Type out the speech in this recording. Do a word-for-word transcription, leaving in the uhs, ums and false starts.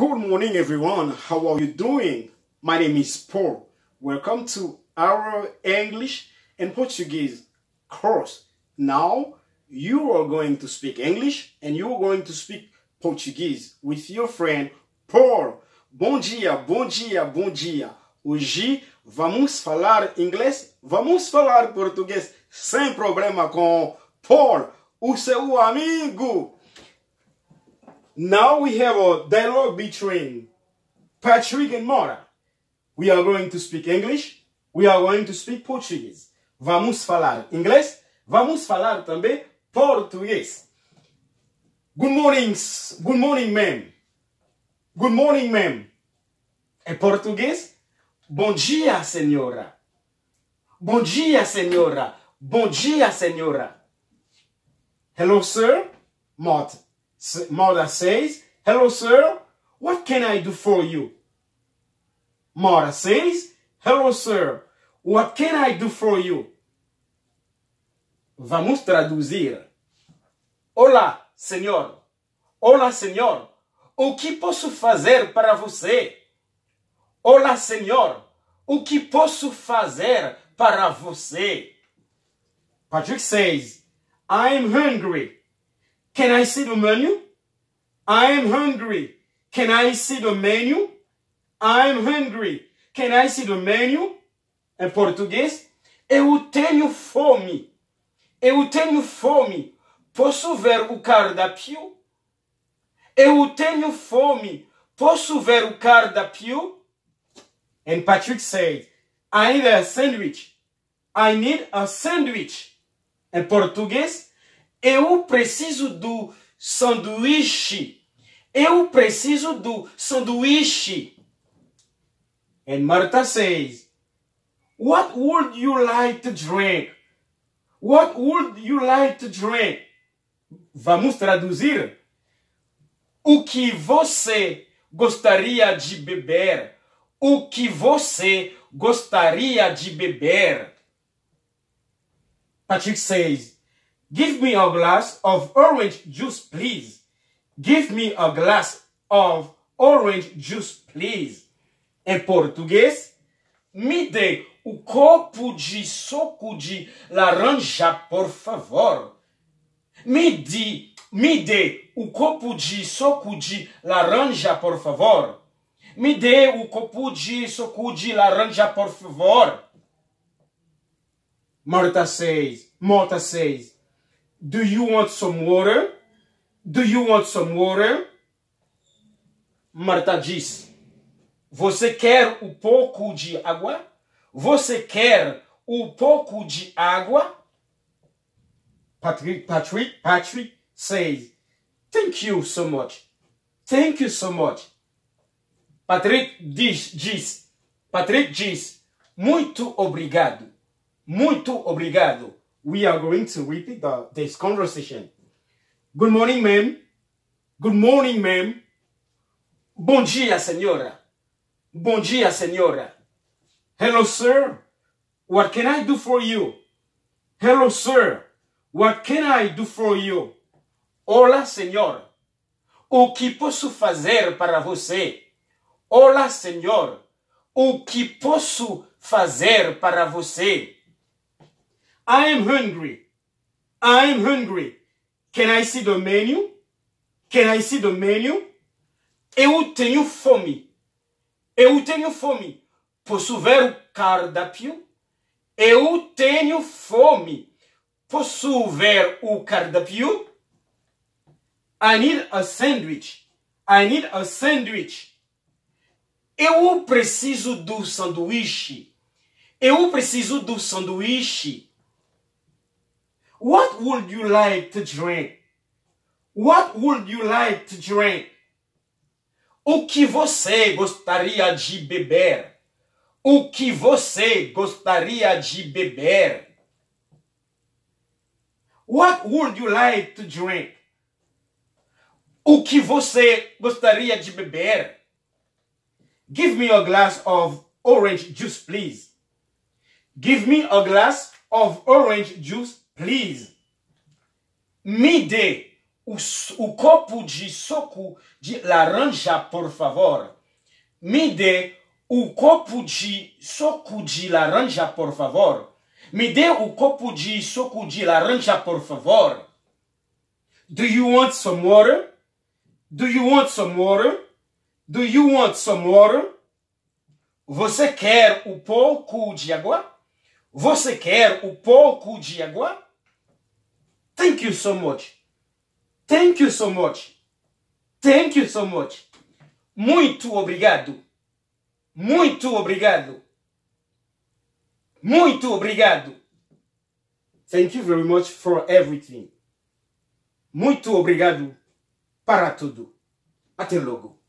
Good morning, everyone. How are you doing? My name is Paul. Welcome to our English and Portuguese course. Now, you are going to speak English and you are going to speak Portuguese with your friend Paul. Bom dia, bom dia, bom dia. Hoje vamos falar inglês, vamos falar português sem problema com Paul, o seu amigo. Now we have a dialogue between Patrick and Mora. We are going to speak English. We are going to speak Portuguese. Vamos falar inglês. Vamos falar também português. Good morning, good morning, ma'am. Good morning, ma'am. Em português, bom dia, senhora. Bom dia, senhora. Bom dia, senhora. Hello, sir. Mort. Mora says, hello, sir. What can I do for you? Mora says, hello, sir. What can I do for you? Vamos traduzir. Olá, senhor. Olá, senhor. O que posso fazer para você? Olá, senhor. O que posso fazer para você? Patrick says, I'm hungry. Can I see the menu? I'm hungry. Can I see the menu? I'm hungry. Can I see the menu? Em português, eu tenho fome. Eu tenho fome. Posso ver o cardápio? Eu tenho fome. Posso ver o cardápio? And Patrick said, I need a sandwich. I need a sandwich. Em português, eu preciso do sanduíche. Eu preciso do sanduíche. And Marta says, what would you like to drink? What would you like to drink? Vamos traduzir. O que você gostaria de beber? O que você gostaria de beber? Patrick says, give me a glass of orange juice, please. Give me a glass of orange juice, please. Em português, me dê o copo de suco de laranja, por favor. Me dê, me dê o copo de suco de laranja, por favor. Me dê o copo de suco de laranja, por favor. Marta says, Marta says, do you want some water? Do you want some water? Marta diz, você quer um pouco de água? Você quer um pouco de água? Patrick, Patrick, Patrick says, thank you so much. Thank you so much. Patrick diz, diz, Patrick diz, muito obrigado. Muito obrigado. We are going to repeat the, this conversation. Good morning, ma'am. Good morning, ma'am. Bom dia, senhora. Bom dia, senhora. Hello, sir. What can I do for you? Hello, sir. What can I do for you? Olá, senhor. O que posso fazer para você? Olá, senhor. O que posso fazer para você? I am hungry. I am hungry. Can I see the menu? Can I see the menu? Eu tenho fome. Eu tenho fome. Posso ver o cardápio? Eu tenho fome. Posso ver o cardápio? I need a sandwich. I need a sandwich. Eu preciso do sanduíche. Eu preciso do sanduíche. What would you like to drink? What would you like to drink? O que você gostaria de beber? O que você gostaria de beber? What would you like to drink? O que você gostaria de beber? Give me a glass of orange juice, please. Give me a glass of orange juice, please. Me dê o, o copo de suco de laranja, por favor. Me dê o copo de suco de laranja, por favor. Me dê o copo de suco de laranja, por favor. Do you want some water? Do you want some water? Do you want some water? Você quer um pouco de água? Você quer um pouco de água? Thank you so much. Thank you so much. Thank you so much. Muito obrigado. Muito obrigado. Muito obrigado. Thank you very much for everything. Muito obrigado para tudo. Até logo.